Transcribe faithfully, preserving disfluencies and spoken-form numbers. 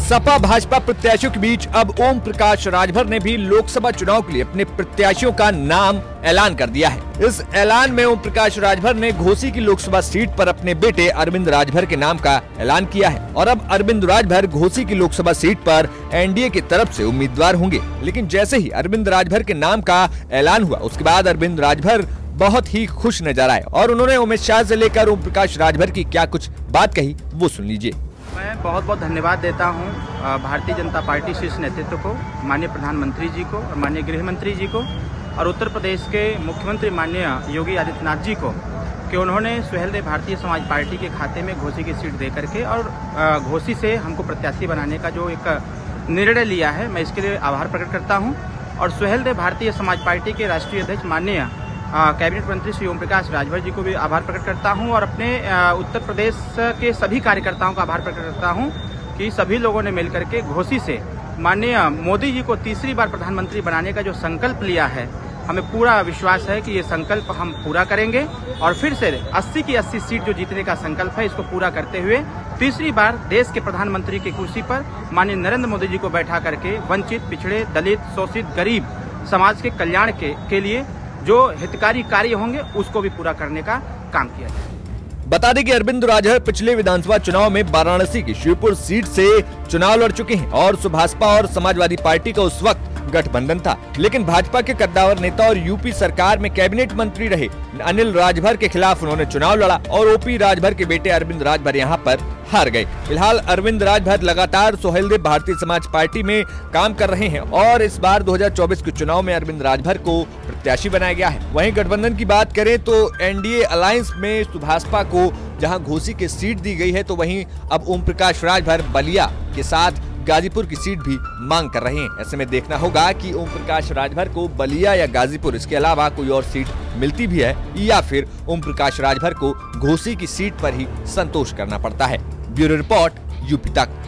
सपा भाजपा प्रत्याशियों के बीच अब ओम प्रकाश राजभर ने भी लोकसभा चुनाव के लिए अपने प्रत्याशियों का नाम ऐलान कर दिया है। इस ऐलान में ओम प्रकाश राजभर ने घोसी की लोकसभा सीट पर अपने बेटे अरविंद राजभर के नाम का ऐलान किया है और अब अरविंद राजभर घोसी की लोकसभा सीट पर एनडीए की तरफ से उम्मीदवार होंगे। लेकिन जैसे ही अरविंद राजभर के नाम का ऐलान हुआ उसके बाद अरविंद राजभर बहुत ही खुश नजर आए और उन्होंने उमेश शाह से लेकर ओम प्रकाश राजभर की क्या कुछ बात कही वो सुन लीजिए। मैं बहुत बहुत धन्यवाद देता हूं भारतीय जनता पार्टी शीर्ष नेतृत्व को, माननीय प्रधानमंत्री जी को और माननीय गृह मंत्री जी को और उत्तर प्रदेश के मुख्यमंत्री माननीय योगी आदित्यनाथ जी को कि उन्होंने सुहेलदेव भारतीय समाज पार्टी के खाते में घोसी की सीट दे करके और घोसी से हमको प्रत्याशी बनाने का जो एक निर्णय लिया है, मैं इसके लिए आभार प्रकट करता हूँ। और सुहेलदेव भारतीय समाज पार्टी के राष्ट्रीय अध्यक्ष माननीय कैबिनेट मंत्री श्री ओम प्रकाश राजभर जी को भी आभार प्रकट करता हूं और अपने उत्तर प्रदेश के सभी कार्यकर्ताओं का आभार प्रकट करता हूं कि सभी लोगों ने मिलकर के घोसी से माननीय मोदी जी को तीसरी बार प्रधानमंत्री बनाने का जो संकल्प लिया है, हमें पूरा विश्वास है कि ये संकल्प हम पूरा करेंगे और फिर से अस्सी की अस्सी सीट जो जीतने का संकल्प है इसको पूरा करते हुए तीसरी बार देश के प्रधानमंत्री की कुर्सी पर माननीय नरेंद्र मोदी जी को बैठा करके वंचित, पिछड़े, दलित, शोषित, गरीब समाज के कल्याण के, के लिए जो हितकारी कार्य होंगे उसको भी पूरा करने का काम किया जाए। बता दें कि अरविंद राजभर पिछले विधानसभा चुनाव में वाराणसी की शिवपुर सीट से चुनाव लड़ चुके हैं और भाजपा और समाजवादी पार्टी का उस वक्त गठबंधन था, लेकिन भाजपा के कद्दावर नेता और यूपी सरकार में कैबिनेट मंत्री रहे अनिल राजभर के खिलाफ उन्होंने चुनाव लड़ा और ओपी राजभर के बेटे अरविंद राजभर यहां पर हार गए। फिलहाल अरविंद राजभर लगातार सुहेलदेव भारतीय समाज पार्टी में काम कर रहे हैं और इस बार दो हज़ार चौबीस के चुनाव में अरविंद राजभर को प्रत्याशी बनाया गया है। वहीं गठबंधन की बात करें तो एनडीए अलायंस में भाजपा को जहां घोसी की सीट दी गई है तो वहीं अब ओम प्रकाश राजभर बलिया के साथ गाजीपुर की सीट भी मांग कर रहे हैं। ऐसे में देखना होगा कि ओम प्रकाश राजभर को बलिया या गाजीपुर इसके अलावा कोई और सीट मिलती भी है या फिर ओम प्रकाश राजभर को घोसी की सीट पर ही संतोष करना पड़ता है। ब्यूरो रिपोर्ट यूपी तक।